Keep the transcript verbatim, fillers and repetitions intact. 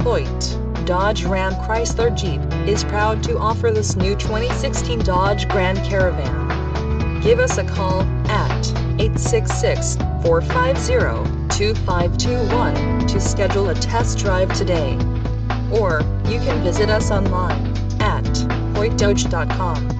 Hoyte, Dodge Ram Chrysler Jeep, is proud to offer this new twenty sixteen Dodge Grand Caravan. Give us a call at eight six six, four five zero, two five two one to schedule a test drive today. Or, you can visit us online at hoyte dodge dot com.